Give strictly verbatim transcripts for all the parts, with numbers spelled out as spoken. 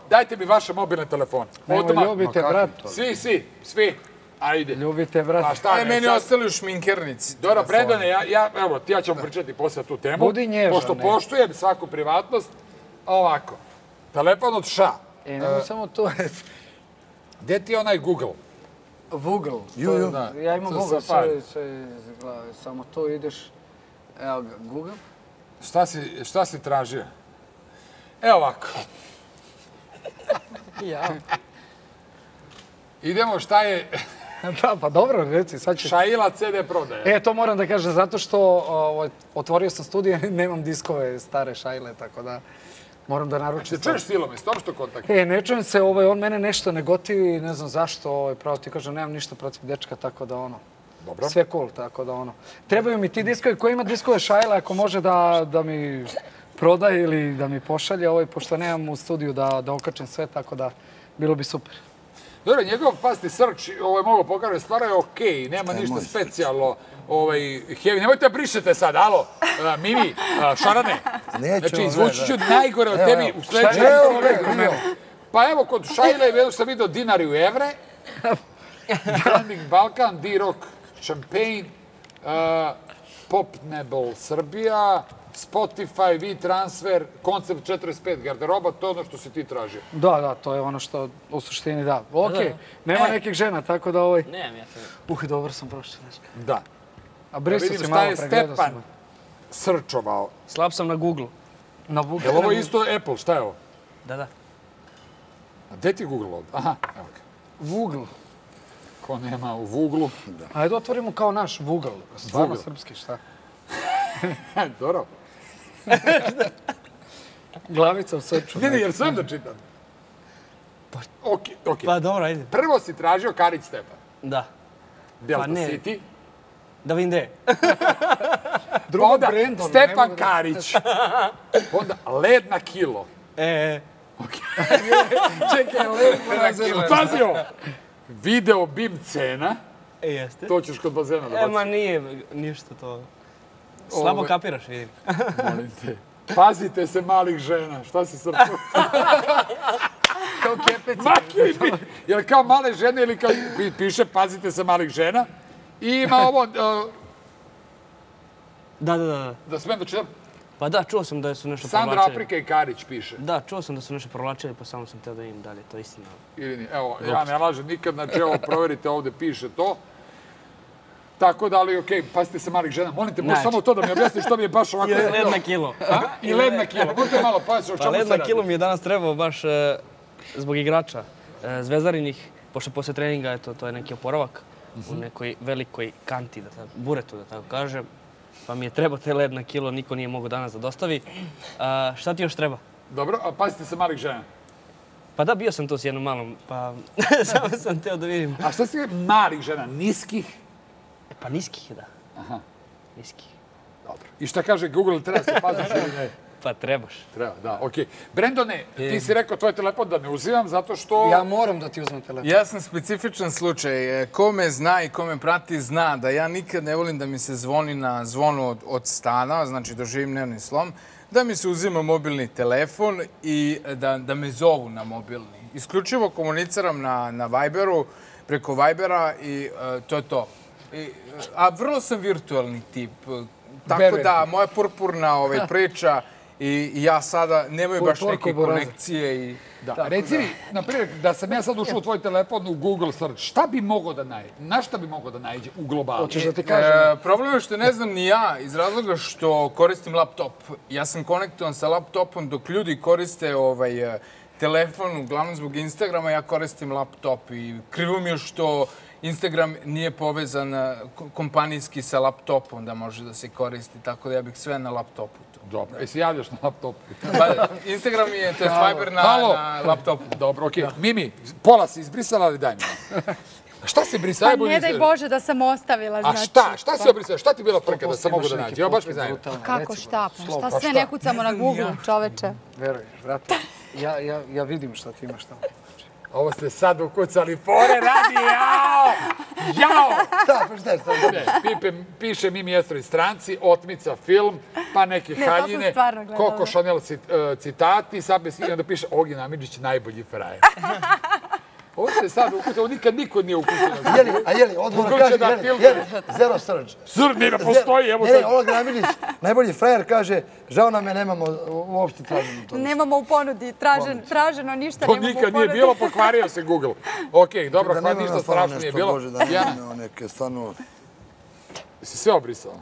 dajte mi vaše mobilne telefone. Nemo ljubite, brat. Svi, svi, svi. Ajde. Ljubite, brat. A šta je meni ostali u šminkernici. Dobro, Brendane, ja, evo, ja ćemo pričati posle tu temu. Budi nježan. Pošto poštujem svaku privatnost, ovako. Telefon od ša. E, nemo samo to. Gde ti je onaj Google? Google. Ju, ju. Ja imam Google, sve iz glave. Samo to ideš. Evo ga, Google. Šta si, šta si tražio? Evo ovako. Ja. Idemo šta je... Da, pa dobro, reci, sad će... Šaila ce de prodaje. E, to moram da kažem, zato što ovo, otvorio sam studije, nemam diskove stare Šajle, tako da moram da naručim. Se čuješ silom, jesi to što kontakt? E, ne čujem se, ovaj, on mene nešto ne gotivi, ne znam zašto, ovaj, pravo ti kažem, nemam ništa protiv dečka, tako da ono... Dobro. Sve cool, tako da ono... Trebaju mi ti diskovi, ko ima diskove Šajle, ako može da, da mi prodaje ili da mi pošalje, ovaj, pošto nemam u studiju da, da okačem sve, tako da bilo bi super. Dobro, njegov pasti search, ovaj, mogu pokaže, stvar je okej, nema ništa specijalno, ovaj, heavy. Nemojte da brišete sad, alo, uh, Mimi, uh, Šarane. Neću. Znači, izvući ću najgore od tebi u sledećem video. Pa evo, kod Šajle je sam vidio dinari u evre, Trending Balkan, D-Rock, Champagne, uh, Popnebel Srbija, Spotify, V-Transfer, Koncept četrdeset pet garderoba, to je ono što si ti tražio. Da, da, to je ono što u suštini da. Okej, nema nekih žena, tako da ovaj... Nemam ja to. Uh, dobro sam prošao, znaš. Da. A brisu si malo, pregledao sam. Stepan srčovao. Slab sam na Google. Na Google. Je li ovo isto Apple, šta je ovo? Da, da. A gde ti je Google ovdje? Aha, evo ga. Google. Ko nema u Vuglu. Ajde otvorimo kao naš Google. Stvarno srpski, šta? Dobro. Glavica u srču. Ne, ne, jer sam da čitam. Okej, okej. Pa dobro, ajde. Prvo si tražio Karić Stepan. Da. Delta Pa ne. City. Da vidim gde je. Drugo Onda Brandon. Stepan Karić. Onda led na kilo. E, e. Čekaj, lepo na kilo. Pazi ovo. Video bim cena. E, jeste. To ćeš kod bazena da E, ma baciš. nije ništa to. Slabo kapiraš, vidim. Molim te. Pazite se malih žena. Šta si srpao? Kao kepeci. Maki, jer kao male žene ili kao piše pazite se malih žena. I ima ovo, uh, Da, da, da. da smijem da čitam, Pa da, čuo sam da su nešto Sandra provlačili. Afrika i Karić piše. Da, čuo sam da su nešto provlačili, pa samo sam teo da vidim dalje, to je istina. Ili nije. Evo, ja ne lažem nikad, znači evo, proverite ovde, piše to. Tako da, ali okej, pazite se malih žena. Molim te, možeš Znači. samo to da mi objasniš što mi je baš ovako... I led na kilo. A? I led na kilo. Možete malo pojasniti o Pa čemu se led na radi. kilo mi je danas trebao baš e, zbog igrača e, zvezdarinih, pošto posle treninga, eto, to je neki oporavak u nekoj velikoj kanti, da tako, buretu, da tako kažem. Pa mi je trebao te led na kilo, niko nije mogao danas da dostavi. A, šta ti još treba? Dobro, a pazite se malih žena. Pa da, bio sam tu s jednom malom, pa samo sam teo da vidim. A šta si malih žena? Niskih? E, pa niskih, da. Aha, Niskih. dobro. I šta kaže Google, treba se paziš ili ne? Pa trebaš. Treba, da, okej. Brendone, ti si rekao tvoj telefon da ne uzimam zato što... Ja moram da ti uzmem telefon. Ja sam specifičan slučaj. Ko me zna i ko me prati zna da ja nikad ne volim da mi se zvoni na zvonu od, od stana, znači doživim dnevni slom, da mi se uzima mobilni telefon i da, da me zovu na mobilni. Isključivo komuniciram na, na Viberu, preko Vibera i uh, to je to. I, a vrlo sam virtualni tip. Tako da, moja purpurna ovaj, priča i ja sada nemaju baš neke konekcije i... Da, reci mi, na primjer, da sam ja sad ušao u tvoj telefon u Google search, šta bi mogao da najde? Na šta bi mogao da najde u globalu? Hoćeš da ti kažem? E, problem je što ne znam ni ja, iz razloga što koristim laptop. Ja sam konektovan sa laptopom dok ljudi koriste ovaj, telefon, uglavnom zbog Instagrama, ja koristim laptop i krivo mi je što Instagram nije povezan kompanijski sa laptopom da može da se koristi, tako da ja bih sve na laptopu. Dobro, jesi javljaš na laptopu? Pa, Instagram je, to je Viber na, na laptopu. Dobro, okej. Mimi, pola si izbrisala, ali daj mi. Šta si brisala? Pa ne daj Bože da sam ostavila, A znači. šta? Šta si obrisala? Šta ti je bila frka da sam mogu da nađe? Evo, baš mi zanima. Kako šta? Pa šta sve ne kucamo na Google, čoveče? Veruj, vrati. Ja, ja, ja vidim šta ti imaš tamo. Ovo ste sad ukucali fore radi, jao! Jao! Šta, pročitaj, šta? Ne, pipe, piše Mimi Estrović stranci, Otmica film, pa neke Ne, to sam haljine, stvarno gledala. Coco Chanel cit- uh, citati, sad bez i onda piše Ognjen Amidžić najbolji frajer. Ovo se sad ukucao, ovo nikad niko nije ukucao. Jeli, a jeli, odgovor Google će kaže, da jeli, filtr. jeli, zero search. Sur, ne postoji, evo Ne, ne, sad. Oleg Ramilić, najbolji frajer, kaže, žao nam je, nemamo, uopšte tražimo to. Nemamo u ponudi, tražen, traženo ništa, To nemamo u nikad nije ponudi. bilo, pokvario se Google. Ok, dobro, Da hvala, nema ništa nam stvarno strašno nije nešto, bilo. Bože, da Dijana, nema neke, stvarno... si sve obrisala?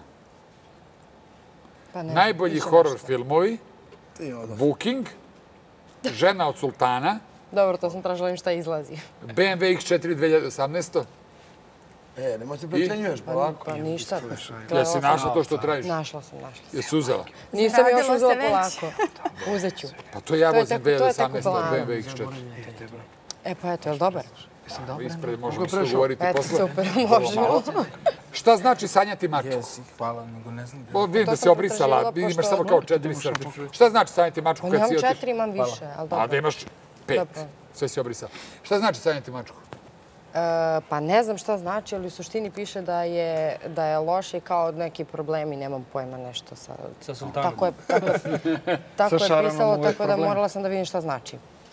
Pa ne, Najbolji više horor nešto. filmovi, Ti odnosno. Booking, Žena od sultana, Dobro, to sam tražila im šta izlazi. B M W X četiri dve hiljade osamnaeste. E, nemoj se precenjuješ, polako. Pa ništa. To je Jesi ovo našla sam- to što tražiš? Našla sam, našla sam. Jesi uzela? Nisam još Radilo uzela se već. polako. Uzet ću. Pa to ja To je vozim tek- to je tek u dve hiljade osamnaeste planu. B M W X četiri. E pa eto, je li dobar? Ispred možemo je isto prešao? govoriti Eto, posle. super, možemo. Šta znači sanjati mačku? Jesi, hvala, nego ne znam. O, vidim To da sam si obrisala, potraživala, imaš pošto- samo kao četiri srca. Šta znači sanjati mačku Pa kad nemam si otiš? četiri, imam više, ali A da dobro. imaš pet. Dobro. Sve si obrisala. Šta znači sanjati mačku? E, pa ne znam šta znači, ali u suštini piše da je, da je loše i kao neki problemi, nemam pojma nešto sa... Sa sultanom. Tako je, tako je, tako Sa je šaranom pisalo, uvek tako da problem. morala sam da vidim šta znači.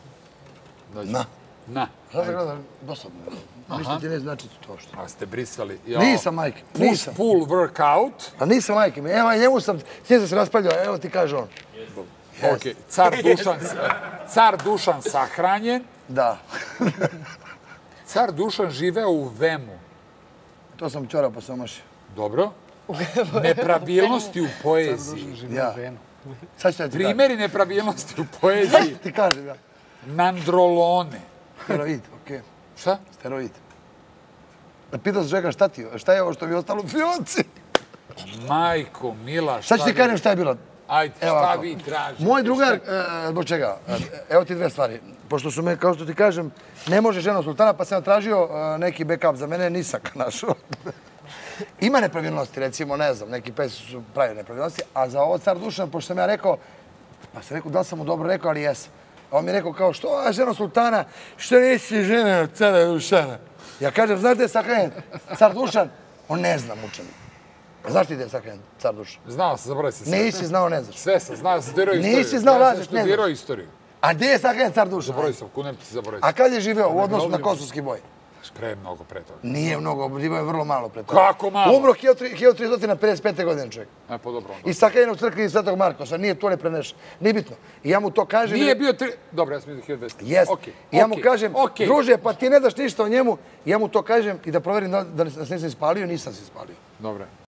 Na. Na. Sada gledam, dosadno. Ništa ti ne znači to što. A ste brisali. Jao. Nisam, majke, Push nisam. pull workout. A nisam, majke mi. Evo, njemu sam, s njim sam se raspaljao, evo ti kaže on. Ok. Car Dušan, car Dušan sahranjen. Da. Car Dušan živeo u Vemu. To sam čora pa sam omašio. Dobro. Nepravilnosti u poeziji. Ja. Sad ću da ti kažem. Primjeri nepravilnosti u poeziji. Ti kažem, ja. Nandrolone. Steroid, okej. Šta? Steroid. Pitao sam čovjeka šta ti, šta je ovo što mi je ostalo u fioci? Majko, mila, šta Sad ću ti vi- kažem šta je bilo. Ajde, Evo šta ovako. vi tražite? Moj drugar, e, zbog čega? E, Evo ti dve stvari. Pošto su me, kao što ti kažem, ne može žena sultana, pa sam tražio e, neki backup za mene, nisam ga našao. Ima nepravilnosti, recimo, ne znam, neki pesi su pravi nepravilnosti, a za ovo car Dušan, pošto sam ja rekao, pa sam rekao da li sam mu dobro rekao, ali jesam. A on mi je rekao kao, što a žena sultana, što nisi žena od cara Dušana? Ja kažem, znaš gde je sakranjen car Dušan? On ne zna, mučan. Znaš ti gde je sakranjen car Dušan? Znao sam, zaboravio se sve. Nisi znao, ne znaš. Sve sam, znao sam, studirao istoriju. Nisi znao, ja sam lažeš, ne studirao znaš. istoriju. A gdje je sakranjen car Dušan? Zaboravio sam, kunem ti, zaboravio A sam. kad je živeo u odnosu na kosovski boj? Pre mnogo pre toga. Nije mnogo, živeo je vrlo malo pre toga. Kako malo? Umro hiljadu tristo pedeset pete godine čovjek. E, pa dobro onda. I sakranjen u crkvi Svetog Markosa, nije to ne prenešen. Nije bitno. I ja mu to kažem... Nije bio tri... Dobro, ja sam vidio hiljadu dvesta. Jest. Okej, I ja mu okej, kažem, okej. druže, pa ti ne daš ništa o njemu. I ja mu to kažem i da proverim da, da se nisam ispalio, nisam se ispalio. Dobro.